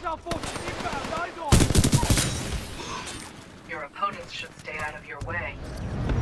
Hostile forces inbound, eyes on! Your opponents should stay out of your way.